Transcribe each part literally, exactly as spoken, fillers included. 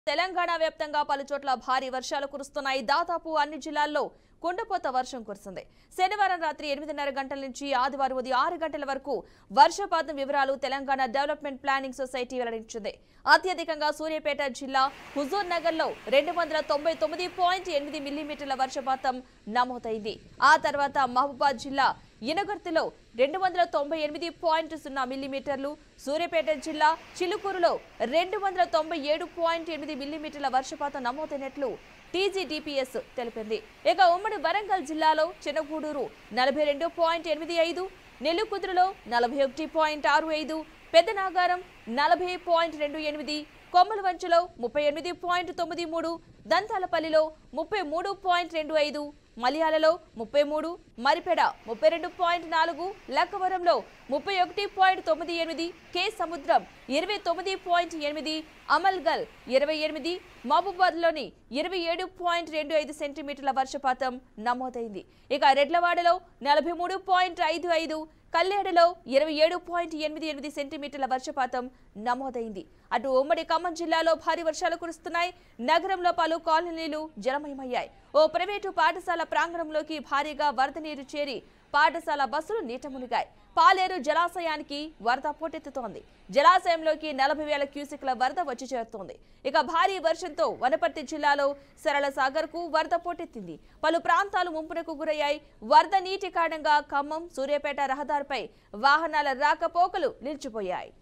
తెలంగాణ వ్యాప్తంగా పలుచోట్ల భారీ వర్షాలు కురుస్తున్నాయి. దాదాపు అన్ని జిల్లాల్లో కుండపోత వర్షం కురుస్తుంది. శనివారం రాత్రి ఎనిమిదిన్నర గంటల నుంచి ఆదివారం ఉదయం ఆరు గంటల వరకు వర్షపాతం వివరాలు తెలంగాణ డెవలప్మెంట్ ప్లానింగ్ సొసైటీ వెల్లడించింది. అత్యధికంగా సూర్యాపేట జిల్లా హుజూర్ నగర్ లో రెండు వందల తొంభై తొమ్మిది పాయింట్ ఎనిమిది మిల్లీమీటర్ల వర్షపాతం నమోదైంది. ఆ తర్వాత మహబూబాద్ జిల్లా ఇనగర్తిలో రెండు వందల తొంభై ఎనిమిది పాయింట్ సున్నా మిల్లీమీటర్లు, సూర్యాపేట జిల్లా చిలుకూరులో రెండు వందల తొంభై ఏడు పాయింట్ ఎనిమిది మిల్లీమీటర్ల వర్షపాతం నమోదైనట్లు టీజీడీపీఎస్ తెలిపింది. ఇక ఉమ్మడి వరంగల్ జిల్లాలో చిన్నగూడూరు నలభై రెండు పాయింట్ ఎనిమిది ఐదు, నెల్లికుదురులో నలభై ఒకటి పాయింట్ ఆరు ఐదు, పెద్దనాగారం నలభై పాయింట్ రెండు ఎనిమిది, కొమ్మలవంచలో ముప్పై ఎనిమిది పాయింట్ తొమ్మిది మూడు, దంతాలపల్లిలో ముప్పై మూడు పాయింట్ రెండు ఐదు, మలయాలలో ముప్పై మూడు, మరిపెడ ముప్పై రెండు పాయింట్ నాలుగు, లక్కవరంలో ముప్పై ఒకటి పాయింట్ తొమ్మిది ఎనిమిది, కే సముద్రం ఇరవై తొమ్మిది పాయింట్ ఎనిమిది, అమల్గల్ ఇరవై ఎనిమిది, మహబూబాద్లోని ఇరవై ఏడు పాయింట్ రెండు ఐదు సెంటీమీటర్ల వర్షపాతం నమోదైంది. ఇక రెడ్లవాడలో నలభై మూడు పాయింట్ ఐదు ఐదు, కల్లేడులో ఇరవై ఏడు పాయింట్ ఎనిమిది ఎనిమిది సెంటీమీటర్ల వర్షపాతం నమోదైంది. అటు ఉమ్మడి ఖమ్మం జిల్లాలో భారీ వర్షాలు కురుస్తున్నాయి. నగరంలో పలు కాలనీలు జలమయమయ్యాయి. ఓ ప్రైవేటు పాఠశాల ప్రాంగణంలోకి భారీగా వరద నీరు చేరి పాఠశాల బస్సులు నీట మునిగాయి. పాలేరు జలాశయానికి వరద పోటెత్తుతోంది. జలాశయంలోకి నలభై వేల క్యూసెక్ల వరద వచ్చి చేరుతోంది. ఇక భారీ వర్షంతో వనపర్తి జిల్లాలో సరళ సాగర్ కు వరద పోటెత్తింది. పలు ప్రాంతాలు ముంపునకు గురయ్యాయి. వరద నీటి కారణంగా ఖమ్మం సూర్యాపేట రహదారిపై వాహనాల రాకపోకలు నిలిచిపోయాయి.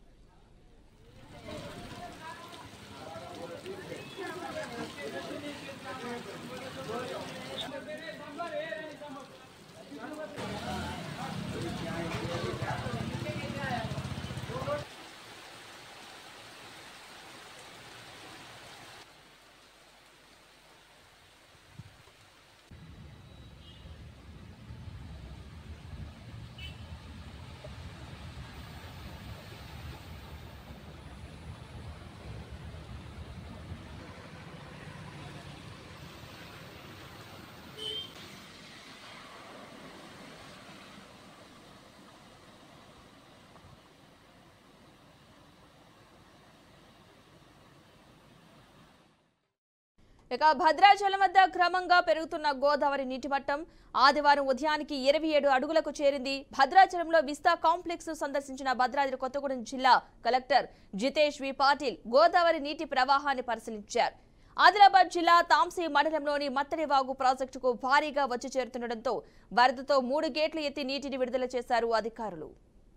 ఇక భద్రాచలం వద్ద క్రమంగా పెరుగుతున్న గోదావరి నీటి మట్టం ఆదివారం ఉదయానికి ఇరవై ఏడు అడుగులకు చేరింది. భద్రాచలంలో విస్తా కాంప్లెక్స్ సందర్శించిన భద్రాద్రి కొత్తగూడెం జిల్లా కలెక్టర్ జితేష్ వి పాటిల్ గోదావరి నీటి ప్రవాహాన్ని పరిశీలించారు. ఆదిలాబాద్ జిల్లా తాంసీ మండలంలోని మత్తడివాగు ప్రాజెక్టుకు భారీగా వచ్చి చేరుతుండటంతో వరదతో మూడు గేట్లు ఎత్తి నీటిని విడుదల చేశారు అధికారులు.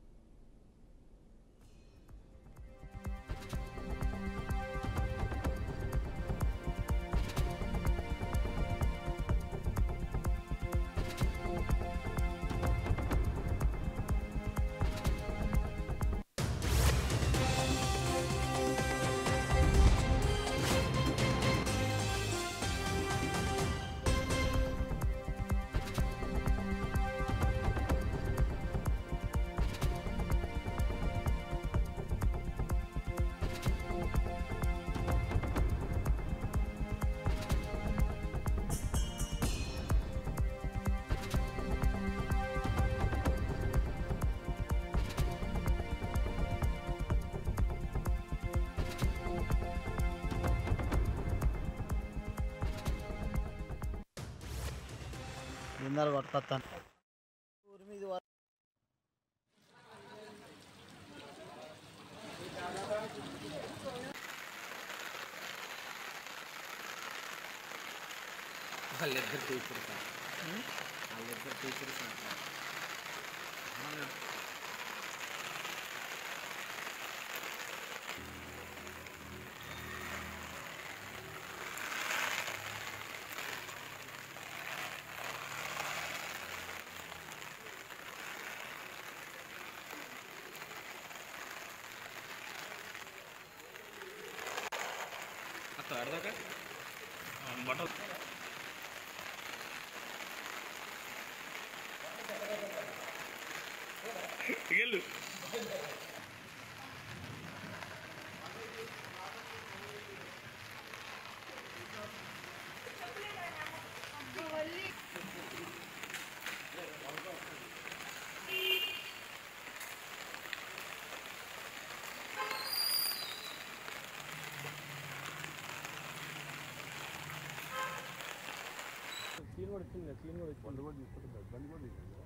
ఇందాలు పట్టుకొస్తాను ఊరి మీద వాళ్ళిద్దరు టీచర్ సార్ వాళ్ళిద్దరు టీచర్ సార్ అర్థాక బట్టలు వెళ్ళు కూడా వచ్చింది క్లీన్ కూడా బండి కూడా తీసుకుంటుంది బండి కూడా తీసుకుంటుంది